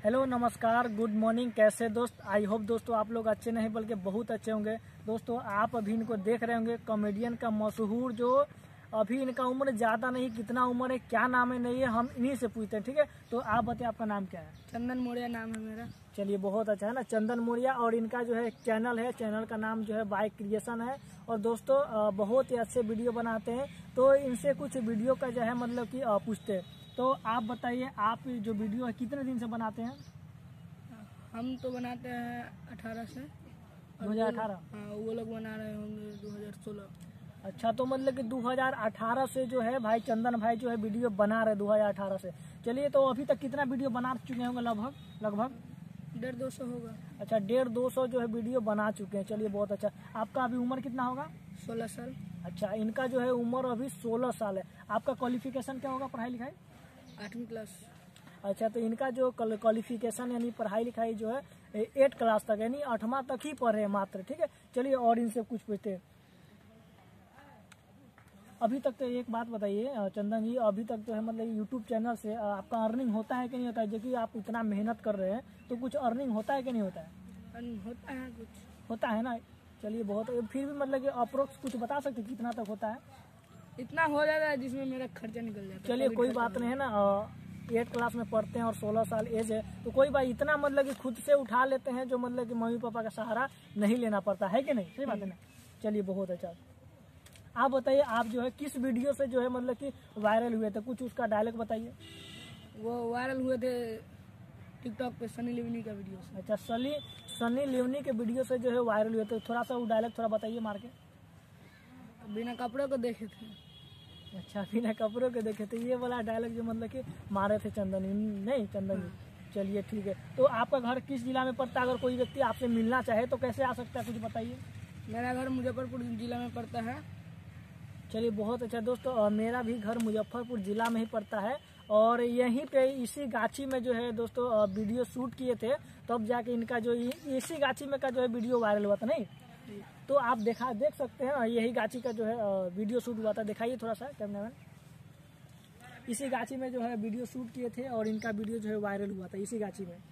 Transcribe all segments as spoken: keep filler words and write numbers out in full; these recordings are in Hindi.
हेलो नमस्कार गुड मॉर्निंग। कैसे दोस्त? आई होप दोस्तों आप लोग अच्छे नहीं बल्कि बहुत अच्छे होंगे। दोस्तों आप अभी इनको देख रहे होंगे, कॉमेडियन का मशहूर, जो अभी इनका उम्र ज़्यादा नहीं, कितना उम्र है, क्या नाम है, नहीं है, हम इन्हीं से पूछते हैं। ठीक है, तो आप बताइए आपका नाम क्या है? चंदन मौर्य नाम है मेरा। चलिए बहुत अच्छा है ना, चंदन मौर्य। और इनका जो है चैनल है, चैनल का नाम जो है बाइक क्रिएशन है। और दोस्तों बहुत ही अच्छे वीडियो बनाते हैं, तो इनसे कुछ वीडियो का जो है मतलब कि पूछते हैं। तो आप बताइए, आप जो वीडियो है कितने दिन से बनाते हैं? हम तो बनाते हैं अठारह से। दो हजार अठारह? हाँ, वो लोग बना रहे होंगे दो हजार सोलह। अच्छा, तो मतलब कि दो हजार अठारह से जो है भाई चंदन भाई जो है वीडियो बना रहे दो हजार अठारह से। चलिए, तो अभी तक कितना वीडियो बना चुके होंगे? लगभग लगभग डेढ़ दो सौ होगा। अच्छा, डेढ़ दो सौ जो है वीडियो बना चुके हैं। चलिए बहुत अच्छा। आपका अभी उम्र कितना होगा? सोलह साल। अच्छा, इनका जो है उम्र अभी सोलह साल है। आपका क्वालिफिकेशन क्या होगा, पढ़ाई लिखाई? आठवीं क्लास। अच्छा, तो इनका जो क्वालिफिकेशन यानी पढ़ाई लिखाई जो है एट क्लास तक, यानी आठवां तक ही पढ़े हैं मात्र। ठीक है, चलिए और इनसे कुछ पूछते हैं। अभी तक तो एक बात बताइए चंदन जी, अभी तक जो है मतलब यूट्यूब चैनल से आपका अर्निंग होता है कि नहीं होता है? जो कि आप इतना मेहनत कर रहे हैं, तो कुछ अर्निंग होता है कि नहीं होता है? होता है, कुछ होता है ना। चलिए बहुत, फिर भी मतलब कि अप्रोक्स कुछ बता सकते कितना तक होता है? इतना हो जाता है जिसमें मेरा खर्चा निकल जाता है। चलिए कोई बात नहीं है ना, एट क्लास में पढ़ते हैं और सोलह साल एज है, तो कोई बात, इतना मतलब कि खुद से उठा लेते हैं जो मतलब कि मम्मी पापा का सहारा नहीं लेना पड़ता है कि नहीं? सही बात है ना। चलिए बहुत अच्छा। आप बताइए, आप जो है किस वीडियो से जो है मतलब कि वायरल हुए थे? कुछ उसका डायलॉग बताइए। वो वायरल हुए थे टिकटॉक पे सनी लियोनी का वीडियो से। अच्छा, सनी सनी लियोनी के वीडियो से जो है वायरल हुए थे। थोड़ा सा वो डायलॉग थोड़ा बताइए मार के। बिना कपड़ों को देखे थे। अच्छा, बिना कपड़ों के देखे थे, ये वाला डायलॉग जो मतलब कि मारे थे चंदन नहीं चंदन जी। चलिए ठीक है, तो आपका घर किस जिला में पड़ता है? अगर कोई व्यक्ति आपसे मिलना चाहे तो कैसे आ सकता है, कुछ बताइए। मेरा घर मुजफ्फरपुर जिला में पड़ता है। चलिए बहुत अच्छा दोस्तों, मेरा भी घर मुजफ्फरपुर जिला में ही पड़ता है। और यहीं पे इसी गाछी में जो है दोस्तों वीडियो शूट किए थे, तब जाके इनका जो इसी गाछी में का जो है वीडियो वायरल हुआ था। नहीं तो आप देखा देख सकते हैं, यही गाछी का जो है वीडियो शूट हुआ था। दिखाइए थोड़ा सा कैमरामैन। इसी गाछी में जो है वीडियो शूट किए थे और इनका वीडियो जो है वायरल हुआ था इसी गाछी में।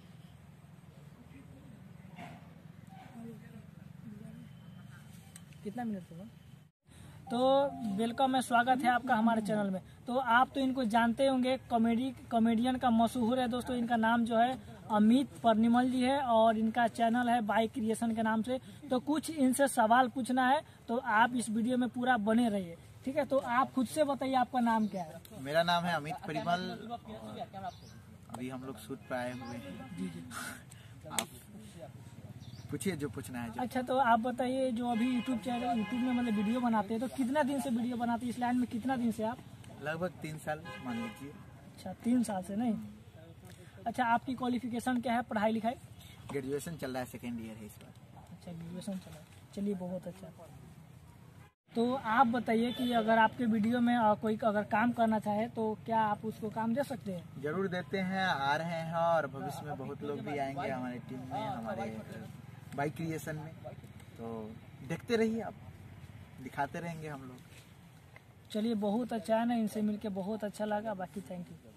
कितना मिनट हुआ? तो वेलकम है, स्वागत है आपका हमारे चैनल में। तो आप तो इनको जानते होंगे, कॉमेडी कॉमेडियन का मशहूर है दोस्तों। इनका नाम जो है अमित परनिमल जी है और इनका चैनल है बाइक क्रिएशन के नाम से। तो कुछ इनसे सवाल पूछना है, तो आप इस वीडियो में पूरा बने रहिए। ठीक है, तो आप खुद से बताइए आपका नाम क्या है? मेरा नाम है अमित परिमल। अभी हम लोग शूट पे आए हुए हैं। जी जी, आप पूछिए जो पूछना है जो। अच्छा, तो आप बताइए, जो अभी यूट्यूब चैनल यूट्यूब में मतलब वीडियो बनाते हैं, तो कितना दिन से वीडियो बनाते हैं? इस लाइन में कितना दिन से आप? लगभग तीन साल मान लीजिए। अच्छा, तीन साल से। नहीं अच्छा, आपकी क्वालिफिकेशन क्या है, पढ़ाई लिखाई? ग्रेजुएशन चल रहा है, सेकेंड ईयर है इस बार। अच्छा, ग्रेजुएशन चल रहा है। चलिए बहुत अच्छा। तो आप बताइए कि अगर आपके वीडियो में कोई अगर काम करना चाहे तो क्या आप उसको काम दे सकते हैं? जरूर देते हैं, आ रहे हैं और भविष्य में बहुत लोग भी आएंगे हमारे टीम में, हमारे बाइक क्रिएशन में। तो देखते रहिए आप, दिखाते रहेंगे हम लोग। चलिए बहुत अच्छा है ना, इनसे मिलके बहुत अच्छा लगा। बाकी थैंक यू।